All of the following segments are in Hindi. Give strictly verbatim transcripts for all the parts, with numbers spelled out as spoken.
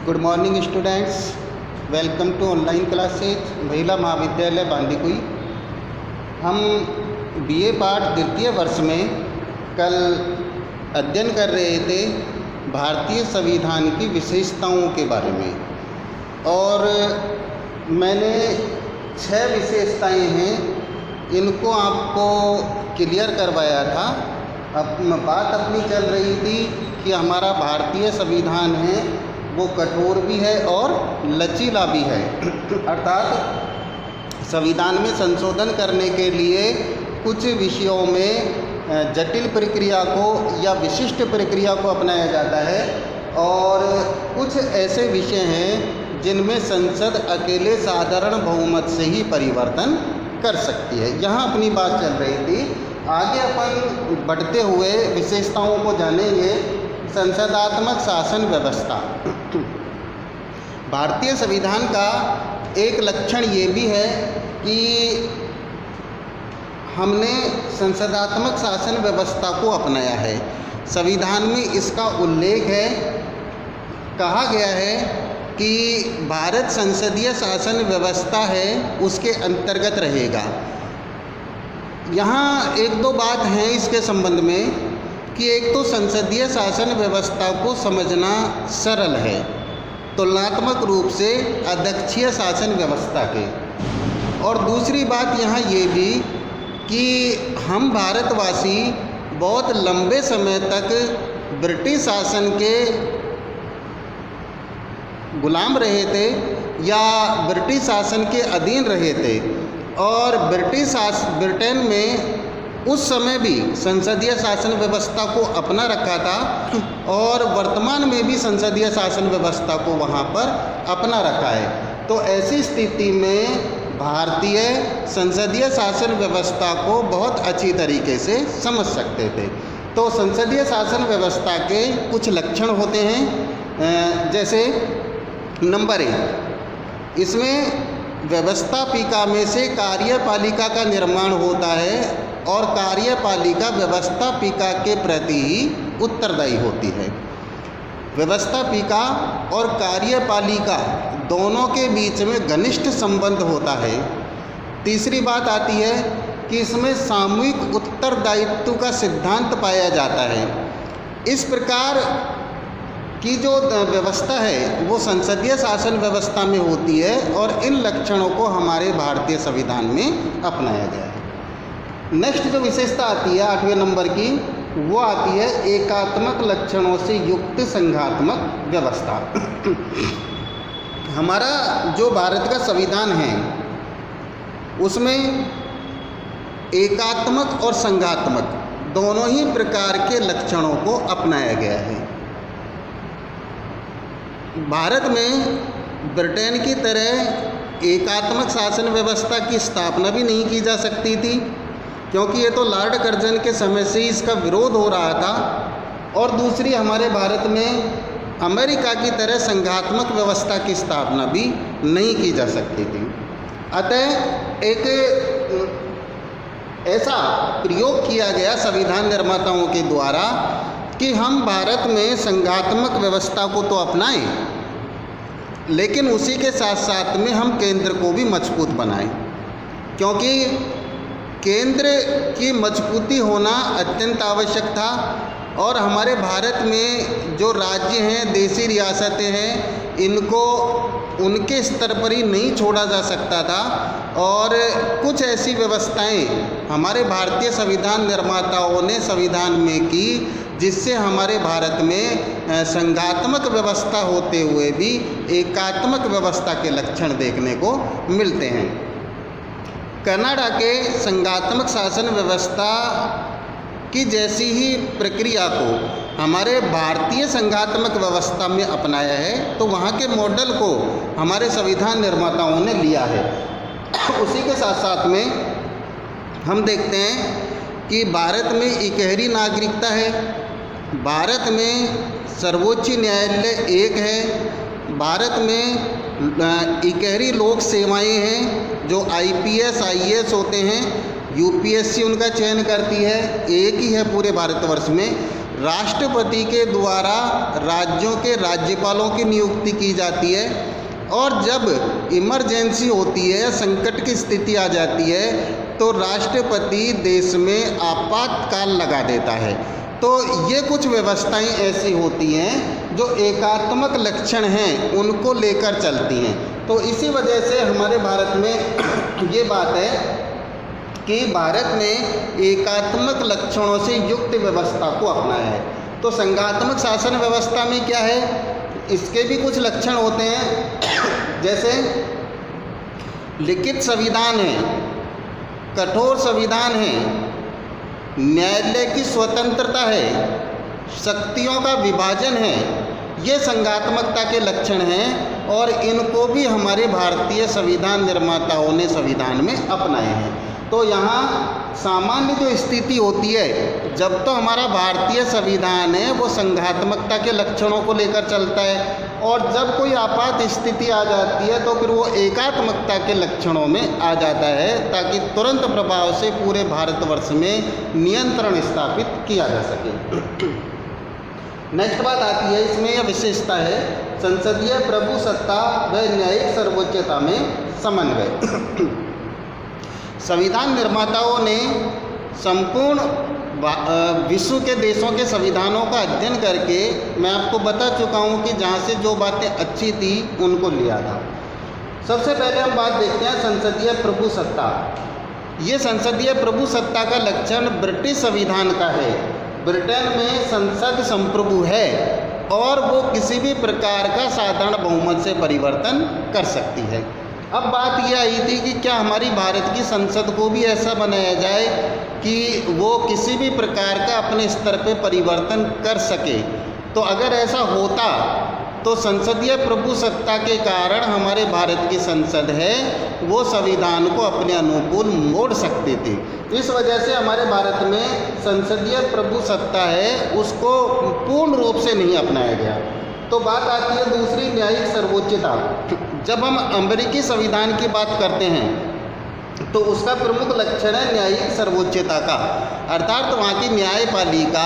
Good morning students, welcome to online classes महिला महाविद्यालय बांदीकुई। हम बीए पाठ द्वितीय वर्ष में कल अध्ययन कर रहे थे भारतीय संविधान की विशेषताओं के बारे में, और मैंने छह विशेषताएं हैं इनको आपको क्लियर करवाया था। अब बात अपनी चल रही थी कि हमारा भारतीय संविधान है वो कठोर भी है और लचीला भी है, अर्थात संविधान में संशोधन करने के लिए कुछ विषयों में जटिल प्रक्रिया को या विशिष्ट प्रक्रिया को अपनाया जाता है, और कुछ ऐसे विषय हैं जिनमें संसद अकेले साधारण बहुमत से ही परिवर्तन कर सकती है। यहाँ अपनी बात चल रही थी। आगे अपन बढ़ते हुए विशेषताओं को जानेंगे। संसदात्मक शासन व्यवस्था। भारतीय संविधान का एक लक्षण ये भी है कि हमने संसदात्मक शासन व्यवस्था को अपनाया है। संविधान में इसका उल्लेख है, कहा गया है कि भारत संसदीय शासन व्यवस्था है उसके अंतर्गत रहेगा। यहाँ एक दो बात हैं इसके संबंध में कि एक तो संसदीय शासन व्यवस्था को समझना सरल है तुलनात्मक रूप से अध्यक्षीय शासन व्यवस्था के, और दूसरी बात यहाँ ये भी कि हम भारतवासी बहुत लंबे समय तक ब्रिटिश शासन के गुलाम रहे थे या ब्रिटिश शासन के अधीन रहे थे, और ब्रिटिश शासन ब्रिटेन में उस समय भी संसदीय शासन व्यवस्था को अपना रखा था, और वर्तमान में भी संसदीय शासन व्यवस्था को वहाँ पर अपना रखा है। तो ऐसी स्थिति में भारतीय संसदीय शासन व्यवस्था को बहुत अच्छी तरीके से समझ सकते थे। तो संसदीय शासन व्यवस्था के कुछ लक्षण होते हैं, जैसे नंबर एक, इसमें व्यवस्थापिका में से कार्यपालिका का निर्माण होता है, और कार्यपालिका व्यवस्थापिका के प्रति ही उत्तरदायी होती है। व्यवस्थापिका और कार्यपालिका दोनों के बीच में घनिष्ठ संबंध होता है। तीसरी बात आती है कि इसमें सामूहिक उत्तरदायित्व का सिद्धांत पाया जाता है। इस प्रकार की जो व्यवस्था है वो संसदीय शासन व्यवस्था में होती है, और इन लक्षणों को हमारे भारतीय संविधान में अपनाया गया है। नेक्स्ट जो विशेषता आती है आठवें नंबर की, वो आती है एकात्मक लक्षणों से युक्त संघात्मक व्यवस्था। हमारा जो भारत का संविधान है उसमें एकात्मक और संघात्मक दोनों ही प्रकार के लक्षणों को अपनाया गया है। भारत में ब्रिटेन की तरह एकात्मक शासन व्यवस्था की स्थापना भी नहीं की जा सकती थी, क्योंकि ये तो लॉर्ड कर्जन के समय से ही इसका विरोध हो रहा था, और दूसरी हमारे भारत में अमेरिका की तरह संघात्मक व्यवस्था की स्थापना भी नहीं की जा सकती थी। अतः एक ऐसा प्रयोग किया गया संविधान निर्माताओं के द्वारा कि हम भारत में संघात्मक व्यवस्था को तो अपनाएं, लेकिन उसी के साथ साथ में हम केंद्र को भी मजबूत बनाएं, क्योंकि केंद्र की मजबूती होना अत्यंत आवश्यक था। और हमारे भारत में जो राज्य हैं, देशी रियासतें हैं, इनको उनके स्तर पर ही नहीं छोड़ा जा सकता था, और कुछ ऐसी व्यवस्थाएं हमारे भारतीय संविधान निर्माताओं ने संविधान में की जिससे हमारे भारत में संघात्मक व्यवस्था होते हुए भी एकात्मक व्यवस्था के लक्षण देखने को मिलते हैं। कनाडा के संघात्मक शासन व्यवस्था की जैसी ही प्रक्रिया को हमारे भारतीय संघात्मक व्यवस्था में अपनाया है, तो वहाँ के मॉडल को हमारे संविधान निर्माताओं ने लिया है। उसी के साथ साथ में हम देखते हैं कि भारत में इकहरी नागरिकता है, भारत में सर्वोच्च न्यायालय एक है, भारत में इकहरी लोक सेवाएं हैं जो आईपीएस आईएएस होते हैं, यूपीएससी उनका चयन करती है, एक ही है पूरे भारतवर्ष में। राष्ट्रपति के द्वारा राज्यों के राज्यपालों की नियुक्ति की जाती है, और जब इमरजेंसी होती है, संकट की स्थिति आ जाती है, तो राष्ट्रपति देश में आपातकाल लगा देता है। तो ये कुछ व्यवस्थाएं ऐसी होती हैं जो एकात्मक लक्षण हैं उनको लेकर चलती हैं। तो इसी वजह से हमारे भारत में ये बात है कि भारत ने एकात्मक लक्षणों से युक्त व्यवस्था को अपनाया है। तो संघात्मक शासन व्यवस्था में क्या है, इसके भी कुछ लक्षण होते हैं, जैसे लिखित संविधान है, कठोर संविधान है, न्यायालय की स्वतंत्रता है, शक्तियों का विभाजन है। ये संघात्मकता के लक्षण हैं और इनको भी हमारे भारतीय संविधान निर्माताओं ने संविधान में अपनाए हैं। तो यहाँ सामान्य जो स्थिति होती है, जब तो हमारा भारतीय संविधान है वो संघात्मकता के लक्षणों को लेकर चलता है, और जब कोई आपात स्थिति आ जाती है तो फिर वो एकात्मकता के लक्षणों में आ जाता है, ताकि तुरंत प्रभाव से पूरे भारतवर्ष में नियंत्रण स्थापित किया जा सके। नेक्स्ट बात आती है, इसमें यह विशेषता है संसदीय प्रभुसत्ता व न्यायिक सर्वोच्चता में समन्वय। संविधान निर्माताओं ने संपूर्ण विश्व के देशों के संविधानों का अध्ययन करके मैं आपको बता चुका हूँ कि जहाँ से जो बातें अच्छी थी उनको लिया था। सबसे पहले हम बात देखते हैं संसदीय प्रभुसत्ता। ये संसदीय प्रभुसत्ता का लक्षण ब्रिटिश संविधान का है। ब्रिटेन में संसद संप्रभु है और वो किसी भी प्रकार का साधारण बहुमत से परिवर्तन कर सकती है। अब बात यह आई थी कि क्या हमारी भारत की संसद को भी ऐसा बनाया जाए कि वो किसी भी प्रकार का अपने स्तर पे परिवर्तन कर सके। तो अगर ऐसा होता तो संसदीय प्रभुसत्ता के कारण हमारे भारत की संसद है वो संविधान को अपने अनुकूल मोड़ सकते थे। इस वजह से हमारे भारत में संसदीय प्रभुसत्ता है उसको पूर्ण रूप से नहीं अपनाया गया। तो बात आती है दूसरी, न्यायिक सर्वोच्चता। जब हम अमेरिकी संविधान की बात करते हैं तो उसका प्रमुख लक्षण है न्यायिक सर्वोच्चता का, अर्थात वहाँ की न्यायपालिका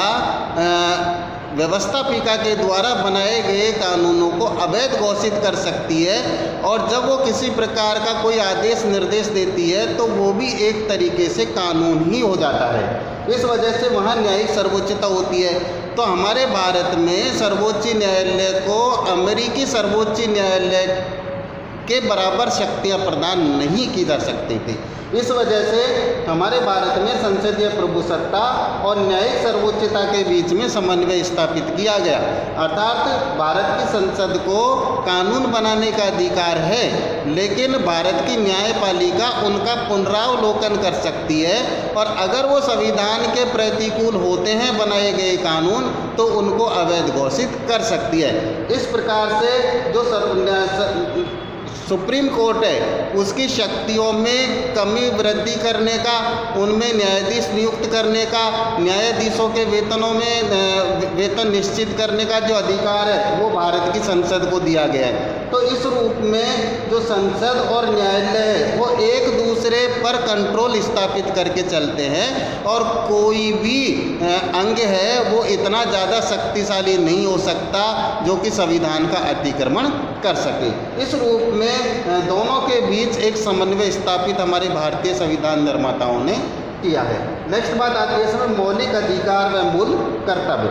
व्यवस्थापिका के द्वारा बनाए गए कानूनों को अवैध घोषित कर सकती है, और जब वो किसी प्रकार का कोई आदेश निर्देश देती है तो वो भी एक तरीके से कानून ही हो जाता है। इस वजह से वहाँ न्यायिक सर्वोच्चता होती है। तो हमारे भारत में सर्वोच्च न्यायालय को अमेरिकी सर्वोच्च न्यायालय के बराबर शक्तियाँ प्रदान नहीं की जा सकती थी। इस वजह से हमारे भारत में संसदीय प्रभुसत्ता और न्यायिक सर्वोच्चता के बीच में समन्वय स्थापित किया गया, अर्थात भारत की संसद को कानून बनाने का अधिकार है, लेकिन भारत की न्यायपालिका उनका पुनरावलोकन कर सकती है, और अगर वो संविधान के प्रतिकूल होते हैं बनाए गए कानून तो उनको अवैध घोषित कर सकती है। इस प्रकार से जो सर्व सुप्रीम कोर्ट है उसकी शक्तियों में कमी वृद्धि करने का, उनमें न्यायाधीश नियुक्त करने का, न्यायाधीशों के वेतनों में वेतन निश्चित करने का जो अधिकार है वो भारत की संसद को दिया गया है। तो इस रूप में जो संसद और न्यायालय है वो एक दूसरे पर कंट्रोल स्थापित करके चलते हैं, और कोई भी अंग है वो इतना ज़्यादा शक्तिशाली नहीं हो सकता जो कि संविधान का अतिक्रमण कर सके। इस रूप में दोनों के बीच एक समन्वय स्थापित हमारे भारतीय संविधान निर्माताओं ने किया है। नेक्स्ट बात आती है इसमें मौलिक अधिकार व मूल कर्तव्य।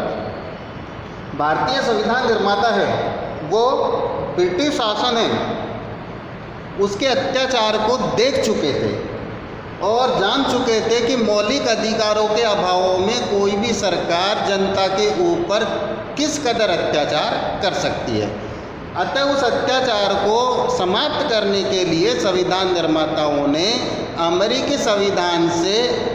भारतीय संविधान निर्माता है वो ब्रिटिश शासन है उसके अत्याचार को देख चुके थे और जान चुके थे कि मौलिक अधिकारों के अभाव में कोई भी सरकार जनता के ऊपर किस कदर अत्याचार कर सकती है। अतः उस अत्याचार को समाप्त करने के लिए संविधान निर्माताओं ने अमेरिकी संविधान से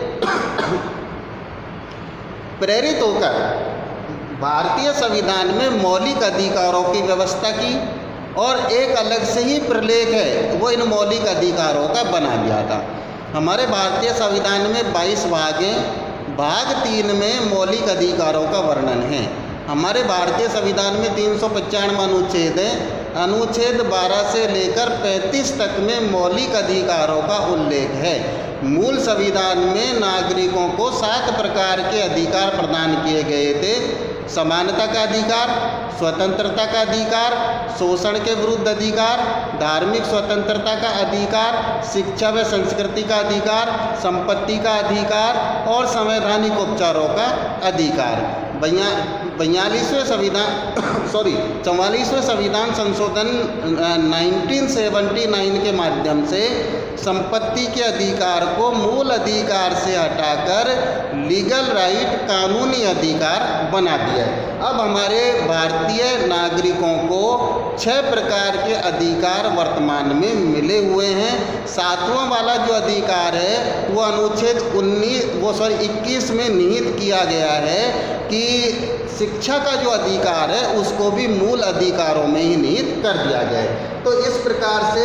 प्रेरित होकर भारतीय संविधान में मौलिक अधिकारों की व्यवस्था की, और एक अलग से ही प्रलेख है वो इन मौलिक अधिकारों का बना लिया था। हमारे भारतीय संविधान में बाईस भाग हैं, भाग तीन में मौलिक अधिकारों का वर्णन है। हमारे भारतीय संविधान में तीन सौ पचानवे अनुच्छेद हैं, अनुच्छेद बारह से लेकर पैंतीस तक में मौलिक अधिकारों का उल्लेख है। मूल संविधान में नागरिकों को सात प्रकार के अधिकार प्रदान किए गए थे। समानता का अधिकार, स्वतंत्रता का अधिकार, शोषण के विरुद्ध अधिकार, धार्मिक स्वतंत्रता का अधिकार, शिक्षा व संस्कृति का अधिकार, संपत्ति का अधिकार और संवैधानिक उपचारों का अधिकार। बया बयालीसवें संविधान सॉरी चौवालीसवें संविधान संशोधन नाइनटीन सेवेंटी नाइन के माध्यम से संपत्ति के अधिकार को मूल अधिकार से हटाकर लीगल राइट कानूनी अधिकार बना दिया है। अब हमारे भारतीय नागरिकों को छह प्रकार के अधिकार वर्तमान में मिले हुए हैं। सातवां वाला जो अधिकार है वो अनुच्छेद उन्नीस वो सॉरी इक्कीस में निहित किया गया है कि शिक्षा का जो अधिकार है उसको भी मूल अधिकारों में ही निहित कर दिया गया है। तो इस प्रकार से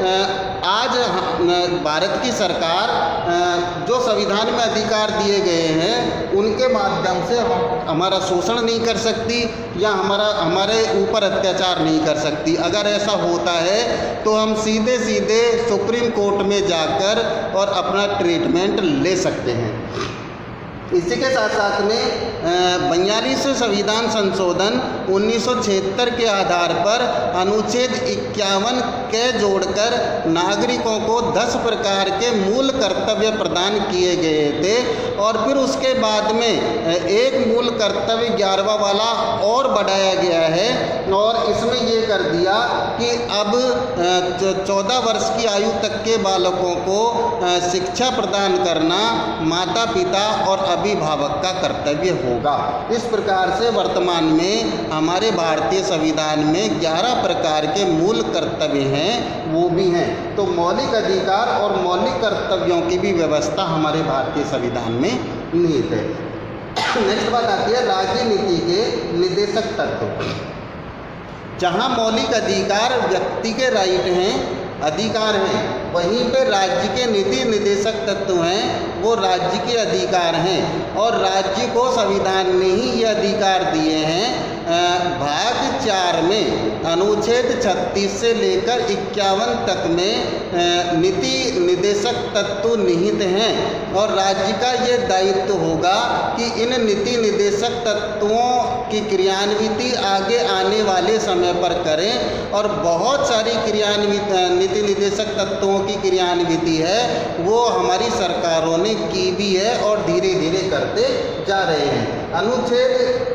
आज भारत की सरकार जो संविधान में अधिकार दिए गए हैं उनके माध्यम से हमारा शोषण नहीं कर सकती या हमारा हमारे ऊपर अत्याचार नहीं कर सकती। अगर ऐसा होता है तो हम सीधे सीधे सुप्रीम कोर्ट में जाकर और अपना ट्रीटमेंट ले सकते हैं। इसी के साथ साथ में बयालीसवें संविधान संशोधन उन्नीस सौ छिहत्तर के आधार पर अनुच्छेद इक्यावन के जोड़कर नागरिकों को दस प्रकार के मूल कर्तव्य प्रदान किए गए थे और फिर उसके बाद में एक मूल कर्तव्य ग्यारहवां वाला और बढ़ाया गया है और इसमें ये कर दिया कि अब चौदह वर्ष की आयु तक के बालकों को शिक्षा प्रदान करना माता पिता और अभिभावक का कर्तव्य होगा। इस प्रकार से वर्तमान में हमारे भारतीय संविधान में ग्यारह प्रकार के मूल कर्तव्य हैं, वो भी हैं। तो मौलिक अधिकार और मौलिक कर्तव्यों की भी व्यवस्था हमारे भारतीय संविधान में निहित है। नेक्स्ट बात आती है राजनीति के निर्देशक तत्व। जहाँ मौलिक अधिकार व्यक्ति के राइट हैं, अधिकार हैं, वहीं पर राज्य के नीति निर्देशक तत्व हैं वो राज्य के अधिकार हैं और राज्य को संविधान ने ही ये अधिकार दिए हैं। भाग चार में अनुच्छेद छत्तीस से लेकर इक्यावन तक में नीति निर्देशक तत्व निहित हैं और राज्य का ये दायित्व होगा कि इन नीति निर्देशक तत्वों की क्रियान्विति आगे आने वाले समय पर करें और बहुत सारी क्रियान्वित नीति निर्देशक तत्वों की क्रियान्विति है वो हमारी सरकारों ने की भी है और धीरे धीरे करते जा रहे हैं। अनुच्छेद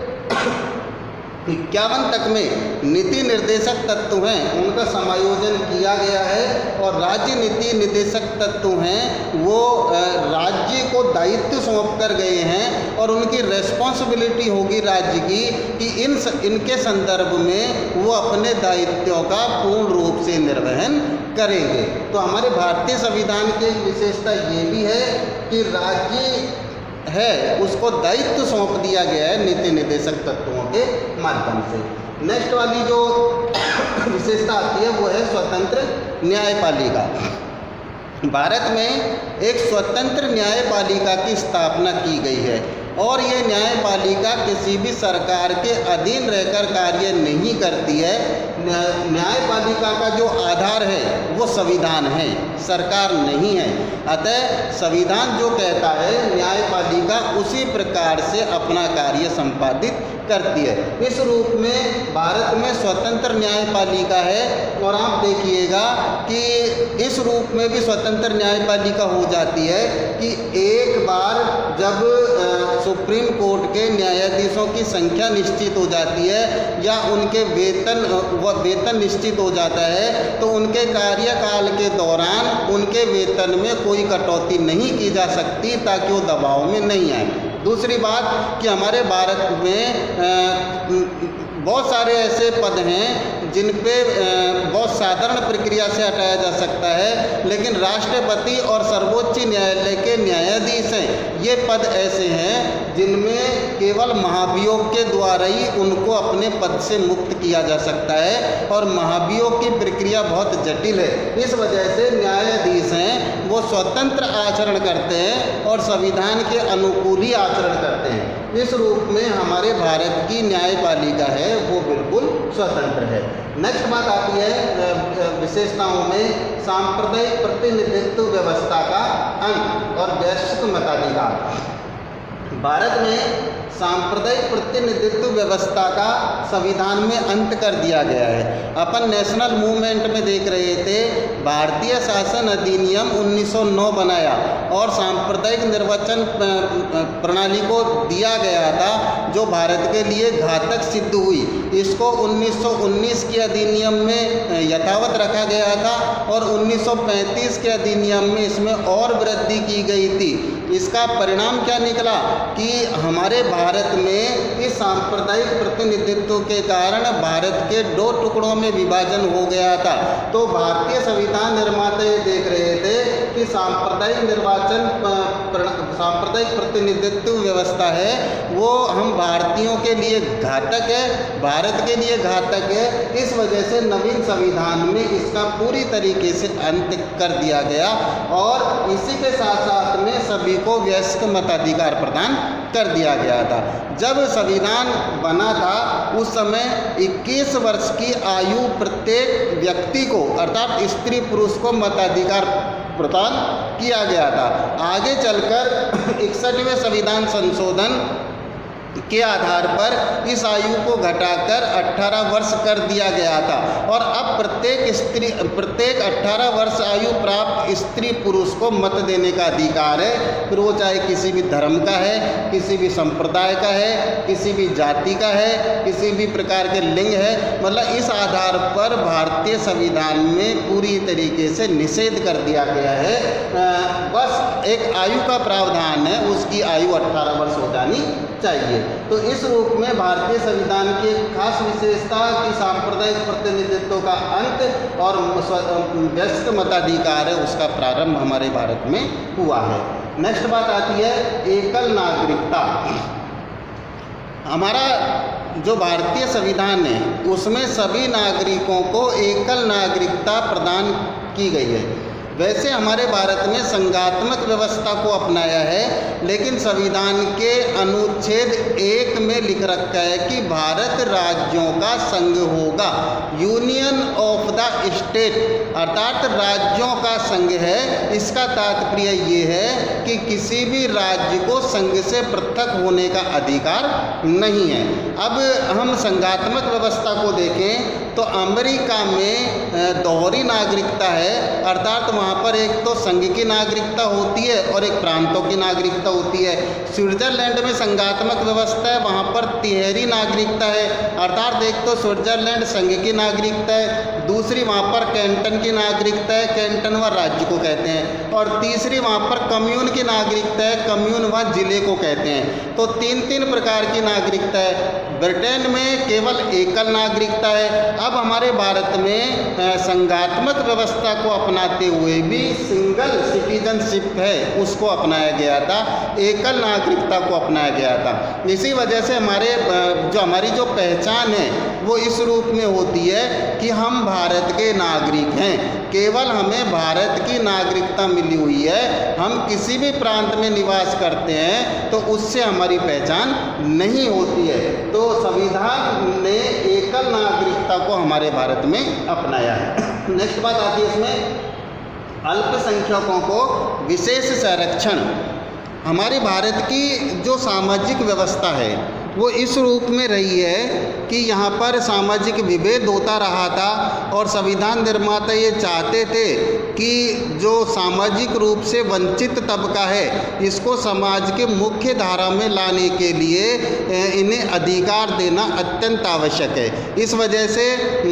इक्यावन तक में नीति निर्देशक तत्व हैं उनका समायोजन किया गया है और राज्य नीति निर्देशक तत्व हैं वो राज्य को दायित्व सौंप कर गए हैं और उनकी रेस्पॉन्सिबिलिटी होगी राज्य की कि इन इनके संदर्भ में वो अपने दायित्वों का पूर्ण रूप से निर्वहन करेंगे। तो हमारे भारतीय संविधान की विशेषता ये भी है कि राज्य है उसको दायित्व सौंप दिया गया है नीति निर्देशक तत्वों के माध्यम से। नेक्स्ट वाली जो विशेषता आती है वो है स्वतंत्र न्यायपालिका। भारत में एक स्वतंत्र न्यायपालिका की स्थापना की गई है और ये न्यायपालिका किसी भी सरकार के अधीन रहकर कार्य नहीं करती है। न्यायपालिका का जो आधार है वो संविधान है, सरकार नहीं है। अतः संविधान जो कहता है न्यायपालिका उसी प्रकार से अपना कार्य संपादित करती है। इस रूप में भारत में स्वतंत्र न्यायपालिका है और आप देखिएगा कि इस रूप में भी स्वतंत्र न्यायपालिका हो जाती है कि एक बार जब सुप्रीम कोर्ट के न्यायाधीशों की संख्या निश्चित हो जाती है या उनके वेतन व वेतन निश्चित हो जाता है तो उनके कार्यकाल के दौरान उनके वेतन में कोई कटौती नहीं की जा सकती ताकि वो दबाव में नहीं आए। दूसरी बात कि हमारे भारत में बहुत सारे ऐसे पद हैं जिन पे बहुत साधारण प्रक्रिया से हटाया जा सकता है, लेकिन राष्ट्रपति और सर्वोच्च न्यायालय के न्यायाधीश हैं ये पद ऐसे हैं जिनमें केवल महाभियोग के द्वारा ही उनको अपने पद से मुक्त किया जा सकता है और महाभियोग की प्रक्रिया बहुत जटिल है। इस वजह से न्यायाधीश हैं वो स्वतंत्र आचरण करते हैं और संविधान के अनुकूल ही आचरण करते हैं। इस रूप में हमारे भारत की न्यायपालिका है वो बिल्कुल स्वतंत्र है। नेक्स्ट बात आती है विशेषताओं में सांप्रदायिक प्रतिनिधित्व व्यवस्था का अंत और वैश्विक मताधिकार। भारत में सांप्रदायिक प्रतिनिधित्व व्यवस्था का संविधान में अंत कर दिया गया है। अपन नेशनल मूवमेंट में देख रहे थे, भारतीय शासन अधिनियम उन्नीस सौ नौ बनाया और सांप्रदायिक निर्वाचन प्रणाली को दिया गया था जो भारत के लिए घातक सिद्ध हुई। इसको उन्नीस सौ उन्नीस के अधिनियम में यथावत रखा गया था और उन्नीस सौ पैंतीस के अधिनियम में इसमें और वृद्धि की गई थी। इसका परिणाम क्या निकला कि हमारे भारत में इस सांप्रदायिक प्रतिनिधित्व के कारण भारत के दो टुकड़ों में विभाजन हो गया था। तो भारतीय संविधान निर्माता ये देख रहे थे कि सांप्रदायिक निर्वाचन सांप्रदायिक प्रतिनिधित्व व्यवस्था है वो हम भारतीयों के लिए घातक है, भारत के लिए घातक है। इस वजह से नवीन संविधान में इसका पूरी तरीके से अंत कर दिया गया और इसी के साथ साथ में सभी को वयस्क मताधिकार प्रदान कर दिया गया था। जब संविधान बना था उस समय इक्कीस वर्ष की आयु प्रत्येक व्यक्ति को अर्थात स्त्री पुरुष को मताधिकार प्रदान किया गया था। आगे चलकर इकसठवें संविधान संशोधन के आधार पर इस आयु को घटाकर अठारह वर्ष कर दिया गया था और अब प्रत्येक स्त्री प्रत्येक अठारह वर्ष आयु प्राप्त स्त्री पुरुष को मत देने का अधिकार है, फिर वो चाहे किसी भी धर्म का है, किसी भी संप्रदाय का है, किसी भी जाति का है, किसी भी प्रकार के लिंग है। मतलब इस आधार पर भारतीय संविधान में पूरी तरीके से निषेध कर दिया गया है। बस एक आयु का प्रावधान है, उसकी आयु अठारह वर्ष हो जानी चाहिए। तो इस रूप में भारतीय संविधान की एक खास विशेषता कि सांप्रदायिक प्रतिनिधित्व का अंत और वयस्क मताधिकार है उसका प्रारंभ हमारे भारत में हुआ है। नेक्स्ट बात आती है एकल नागरिकता। हमारा जो भारतीय संविधान है उसमें सभी नागरिकों को एकल नागरिकता प्रदान की गई है। वैसे हमारे भारत में संघात्मक व्यवस्था को अपनाया है, लेकिन संविधान के अनुच्छेद एक में लिख रखा है कि भारत राज्यों का संघ होगा, यूनियन ऑफ द स्टेट अर्थात राज्यों का संघ है। इसका तात्पर्य ये है कि किसी भी राज्य को संघ से पृथक होने का अधिकार नहीं है। अब हम संघात्मक व्यवस्था को देखें तो अमेरिका में दोहरी नागरिकता है, अर्थात वहाँ पर एक तो संघ की नागरिकता होती है और एक प्रांतों की नागरिकता होती है। स्विट्जरलैंड में संघात्मक व्यवस्था है, वहाँ पर तिहरी नागरिकता है, अर्थात एक तो स्विट्जरलैंड संघ की नागरिकता है, दूसरी वहाँ पर कैंटन की नागरिकता है, कैंटन वह राज्य को कहते हैं, और तीसरी वहाँ पर कम्यून की नागरिकता है, कम्यून वह जिले को कहते हैं। तो तीन तीन प्रकार की नागरिकता है। ब्रिटेन में केवल एकल नागरिकता है। अब हमारे भारत में संघात्मक व्यवस्था को अपनाते हुए भी सिंगल सिटीजनशिप है उसको अपनाया गया था, एकल नागरिकता को अपनाया गया था। इसी वजह से हमारे जो हमारी जो पहचान है वो इस रूप में होती है कि हम भारत के नागरिक हैं, केवल हमें भारत की नागरिकता मिली हुई है। हम किसी भी प्रांत में निवास करते हैं तो उससे हमारी पहचान नहीं होती है। तो संविधान ने एकल नागरिकता को हमारे भारत में अपनाया है। नेक्स्ट बात आती है इसमें अल्पसंख्यकों को विशेष संरक्षण। हमारे भारत की जो सामाजिक व्यवस्था है वो इस रूप में रही है कि यहाँ पर सामाजिक विभेद होता रहा था और संविधान निर्माता ये चाहते थे कि जो सामाजिक रूप से वंचित तबका है इसको समाज के मुख्य धारा में लाने के लिए इन्हें अधिकार देना अत्यंत आवश्यक है। इस वजह से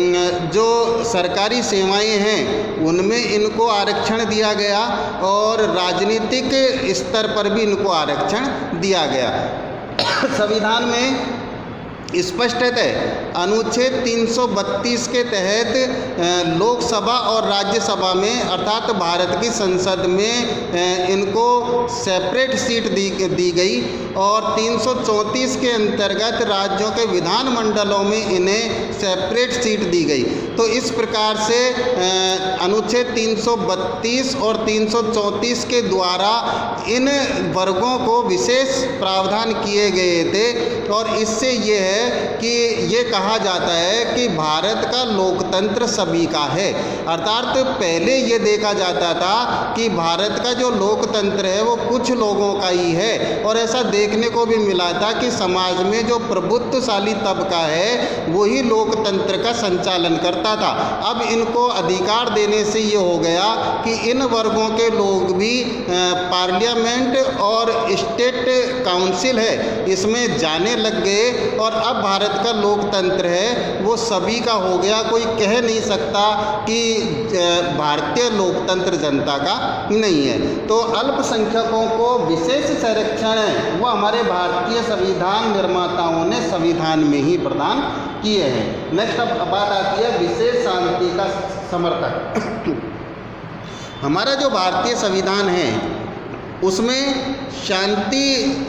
जो सरकारी सेवाएं हैं उनमें इनको आरक्षण दिया गया और राजनीतिक स्तर पर भी इनको आरक्षण दिया गया। संविधान में स्पष्ट है। अनुच्छेद तीन सौ बत्तीस के तहत लोकसभा और राज्यसभा में अर्थात भारत की संसद में इनको सेपरेट सीट दी दी गई और तीन सौ चौंतीस के अंतर्गत राज्यों के विधानमंडलों में इन्हें सेपरेट सीट दी गई। तो इस प्रकार से अनुच्छेद तीन सौ बत्तीस और तीन सौ चौंतीस के द्वारा इन वर्गों को विशेष प्रावधान किए गए थे और इससे ये है कि ये कहा जाता है कि भारत का लोकतंत्र सभी का है। अर्थात पहले ये देखा जाता था कि भारत का जो लोकतंत्र है वो कुछ लोगों का ही है और ऐसा देखने को भी मिला था कि समाज में जो प्रभुत्वशाली तबका है वही लोकतंत्र का संचालन करता था। अब इनको अधिकार देने से ये हो गया कि इन वर्गों के लोग भी पार्लियामेंट और स्टेट काउंसिल है इसमें जाने लग गए और अब भारत का लोकतंत्र है वो सभी का हो गया। कोई कह नहीं सकता कि भारतीय लोकतंत्र जनता का नहीं है। तो अल्पसंख्यकों को विशेष संरक्षण है वो हमारे भारतीय संविधान निर्माताओं ने संविधान में ही प्रदान किए हैं। नेक्स्ट अब बात आती है विशेष शांति का समर्थक। हमारा जो भारतीय संविधान है उसमें शांतिवादी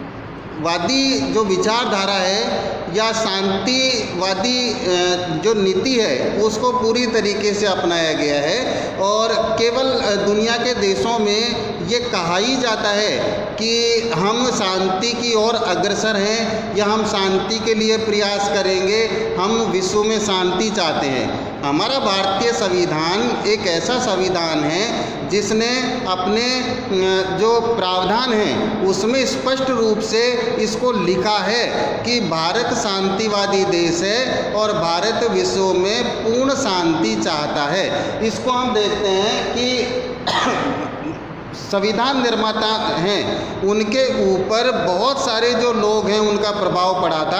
जो विचारधारा है या शांतिवादी जो नीति है उसको पूरी तरीके से अपनाया गया है और केवल दुनिया के देशों में ये कहा ही जाता है कि हम शांति की ओर अग्रसर हैं या हम शांति के लिए प्रयास करेंगे, हम विश्व में शांति चाहते हैं। हमारा भारतीय संविधान एक ऐसा संविधान है जिसने अपने जो प्रावधान हैं उसमें स्पष्ट रूप से इसको लिखा है कि भारत शांतिवादी देश है और भारत विश्व में पूर्ण शांति चाहता है। इसको हम देखते हैं कि संविधान निर्माता हैं उनके ऊपर बहुत सारे जो लोग हैं उनका प्रभाव पड़ा था।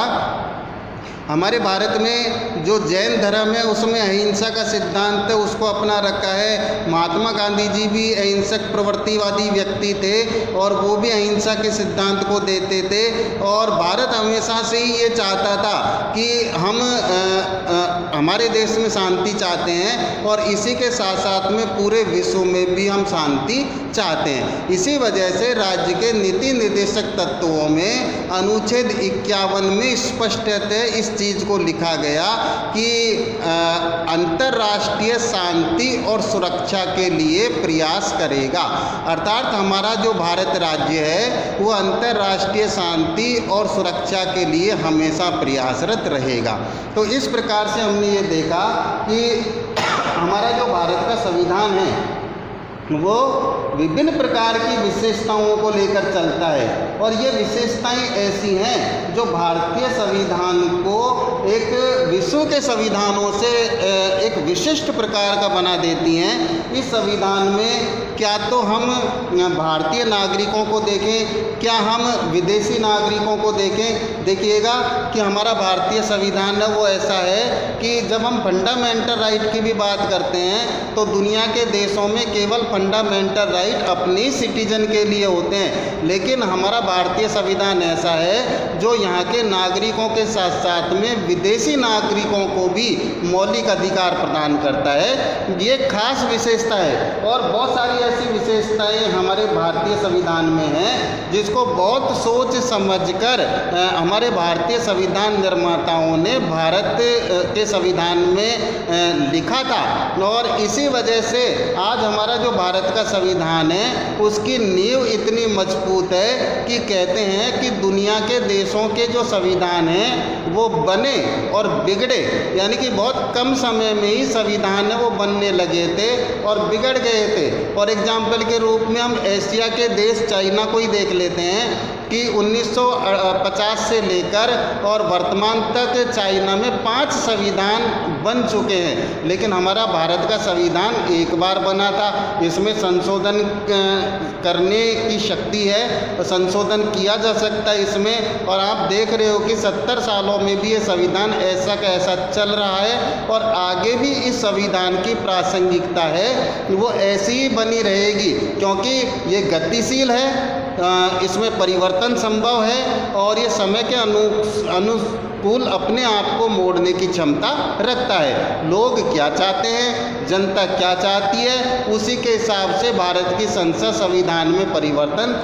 हमारे भारत में जो जैन धर्म है उसमें अहिंसा का सिद्धांत है उसको अपना रखा है। महात्मा गांधी जी भी अहिंसक प्रवृत्तिवादी व्यक्ति थे और वो भी अहिंसा के सिद्धांत को देते थे और भारत हमेशा से ही ये चाहता था कि हम आ, आ, हमारे देश में शांति चाहते हैं और इसी के साथ साथ में पूरे विश्व में भी हम शांति चाहते हैं। इसी वजह से राज्य के नीति निर्देशक तत्वों में अनुच्छेद इक्यावन में स्पष्टतः इस चीज़ को लिखा गया कि अंतर्राष्ट्रीय शांति और सुरक्षा के लिए प्रयास करेगा। अर्थात हमारा जो भारत राज्य है वो अंतर्राष्ट्रीय शांति और सुरक्षा के लिए हमेशा प्रयासरत रहेगा। तो इस प्रकार से हमने ये देखा कि हमारा जो भारत का संविधान है वो विभिन्न प्रकार की विशेषताओं को लेकर चलता है और ये विशेषताएं ऐसी हैं जो भारतीय संविधान को एक विश्व के संविधानों से एक विशिष्ट प्रकार का बना देती हैं। इस संविधान में क्या तो हम भारतीय नागरिकों को देखें, क्या हम विदेशी नागरिकों को देखें, देखिएगा कि हमारा भारतीय संविधान है वो ऐसा है कि जब हम फंडामेंटल राइट की भी बात करते हैं तो दुनिया के देशों में केवल फंडामेंटल राइट अपने सिटीजन के लिए होते हैं, लेकिन हमारा भारतीय संविधान ऐसा है जो यहाँ के नागरिकों के साथ साथ में विदेशी नागरिकों को भी मौलिक अधिकार प्रदान करता है। ये खास विशेषता है और बहुत सारी ऐसी विशेषताएं हमारे भारतीय संविधान में हैं जिसको बहुत सोच समझकर हमारे भारतीय संविधान निर्माताओं ने भारत के संविधान में लिखा था और इसी वजह से आज हमारा जो भारत का संविधान है उसकी नींव इतनी मजबूत है कि कहते हैं कि दुनिया के देशों के जो संविधान हैं वो बने और बिगड़े, यानी कि बहुत कम समय में ही संविधान है वो बनने लगे थे और बिगड़ गए थे। और एग्जाम्पल के रूप में हम एशिया के देश चाइना को ही देख लेते हैं कि उन्नीस सौ पचास से लेकर और वर्तमान तक चाइना में पांच संविधान बन चुके हैं, लेकिन हमारा भारत का संविधान एक बार बना था। इसमें संशोधन करने की शक्ति है, संशोधन किया जा सकता है इसमें, और आप देख रहे हो कि सत्तर सालों में भी ये संविधान ऐसा का ऐसा चल रहा है और आगे भी इस संविधान की प्रासंगिकता है वो ऐसी ही बनी रहेगी क्योंकि ये गतिशील है, इसमें परिवर्तन संभव है और ये समय के अनु अनुकूल प्रतिकूल अपने आप को मोड़ने की क्षमता रखता है। लोग क्या चाहते हैं, जनता क्या चाहती है, उसी के हिसाब से भारत की संसद संविधान में परिवर्तन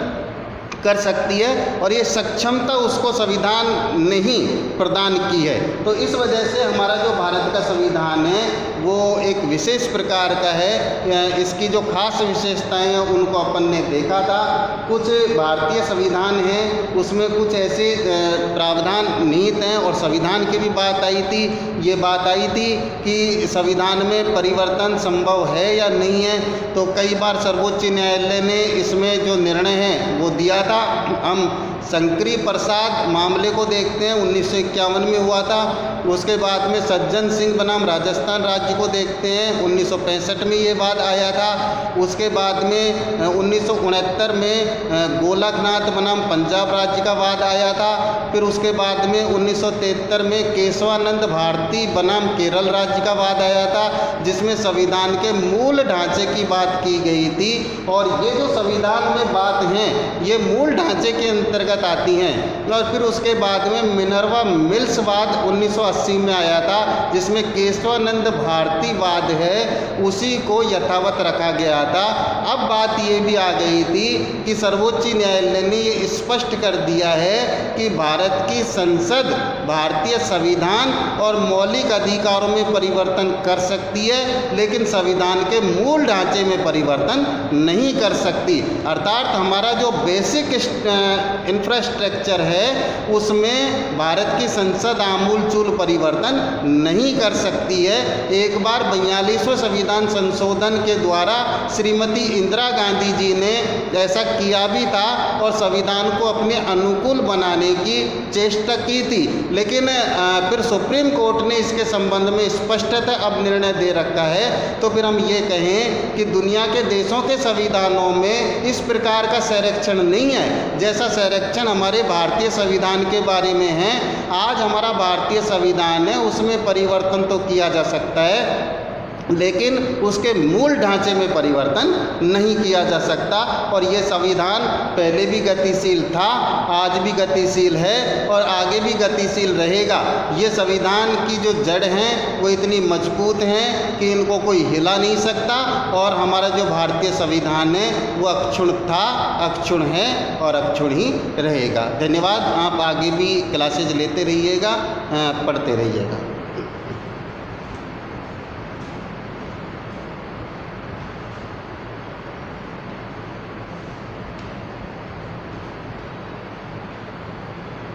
कर सकती है और ये सक्षमता उसको संविधान ने ही प्रदान की है। तो इस वजह से हमारा जो भारत का संविधान है वो एक विशेष प्रकार का है। इसकी जो खास विशेषताएं हैं उनको अपन ने देखा था। कुछ भारतीय संविधान हैं उसमें कुछ ऐसे प्रावधान निहित हैं और संविधान की भी बात आई थी, ये बात आई थी कि संविधान में परिवर्तन संभव है या नहीं है। तो कई बार सर्वोच्च न्यायालय ने इसमें जो निर्णय है वो दिया था। हम शंकरी प्रसाद मामले को देखते हैं, उन्नीस सौ इक्यावन में हुआ था। उसके बाद में सज्जन सिंह बनाम राजस्थान राज्य को देखते हैं, उन्नीस सौ पैंसठ में ये बात आया था। उसके बाद में उन्नीस सौ उनहत्तर में गोलकनाथ बनाम पंजाब राज्य का वाद आया था। फिर उसके बाद में उन्नीस सौ तिहत्तर में केशवानंद भारती बनाम केरल राज्य का वाद आया था, जिसमें संविधान के मूल ढांचे की बात की गई थी। और ये जो संविधान में बात हैं ये मूल ढांचे के अंतर्गत आती हैं। और फिर उसके बाद में मिनर्वा मिल्स वाद उन्नीस सौ अस्सी में आया था, जिसमें केशवानंद भारती वाद है उसी को यथावत रखा गया था। अब बात ये भी आ गई थी कि सर्वोच्च न्यायालय ने ये स्पष्ट कर दिया है कि भारत की संसद भारतीय संविधान और मौलिक अधिकारों में परिवर्तन कर सकती है, लेकिन संविधान के मूल ढांचे में परिवर्तन नहीं कर सकती। अर्थात हमारा जो बेसिक इंफ्रास्ट्रक्चर है उसमें भारत की संसद आमूल चूल परिवर्तन नहीं कर सकती है। एक बार बयालीसवें संविधान संशोधन के द्वारा श्रीमती इंदिरा गांधी जी ने ऐसा किया भी था और संविधान को अपने अनुकूल बनाने की चेष्टा की थी, लेकिन फिर सुप्रीम कोर्ट ने इसके संबंध में स्पष्टतः अब निर्णय दे रखा है। तो फिर हम ये कहें कि दुनिया के देशों के संविधानों में इस प्रकार का संरक्षण नहीं है जैसा संरक्षण हमारे भारतीय संविधान के बारे में है। आज हमारा भारतीय संविधान है उसमें परिवर्तन तो किया जा सकता है, लेकिन उसके मूल ढांचे में परिवर्तन नहीं किया जा सकता। और ये संविधान पहले भी गतिशील था, आज भी गतिशील है और आगे भी गतिशील रहेगा। ये संविधान की जो जड़ हैं वो इतनी मजबूत हैं कि इनको कोई हिला नहीं सकता और हमारा जो भारतीय संविधान है वो अक्षुण्ण था, अक्षुण्ण है और अक्षुण्ण ही रहेगा। धन्यवाद। आप आगे भी क्लासेज लेते रहिएगा, पढ़ते रहिएगा।